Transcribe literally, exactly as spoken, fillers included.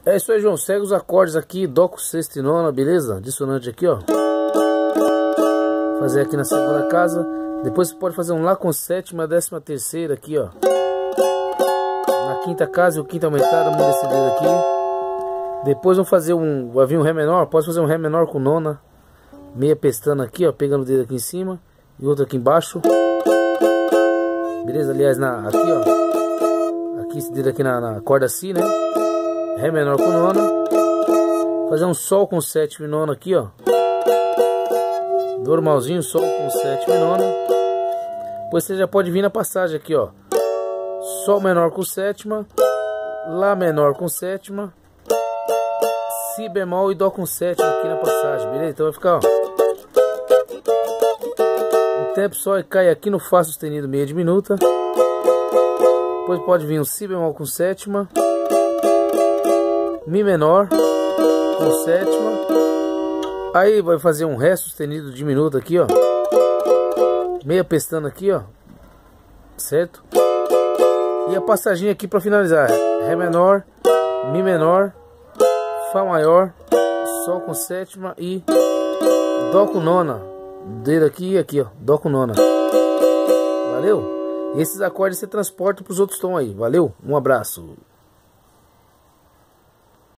É isso aí, João. Segue os acordes aqui, Dó com sexta e nona, beleza? Dissonante aqui, ó. Fazer aqui na segunda casa. Depois você pode fazer um Lá com sétima, a décima terceira aqui, ó. Na quinta casa e o quinta aumentada, muda esse dedo aqui. Depois vamos fazer um, vai vir um Ré menor. Pode fazer um Ré menor com nona, meia pestana aqui, ó. Pegando o dedo aqui em cima e outro aqui embaixo. Beleza? Aliás, na, aqui, ó. Aqui esse dedo aqui na, na corda Si, né? Ré menor com nona. Fazer um Sol com sétima e nona aqui, ó. Normalzinho, Sol com sétima e nona. Depois você já pode vir na passagem aqui, ó. Sol menor com sétima, Lá menor com sétima, Si bemol e Dó com sétima aqui na passagem, beleza? Então vai ficar, ó. Um tempo só e cai aqui no Fá sustenido meia diminuta. Depois pode vir um Si bemol com sétima, Mi menor com sétima. Aí vai fazer um Ré sustenido diminuto aqui, ó. Meia pestana aqui, ó. Certo? E a passaginha aqui pra finalizar. Ré menor, Mi menor, Fá maior, Sol com sétima e Dó com nona. Dedo aqui e aqui, ó. Dó com nona. Valeu? Esses acordes você transporta pros outros tons aí. Valeu? Um abraço.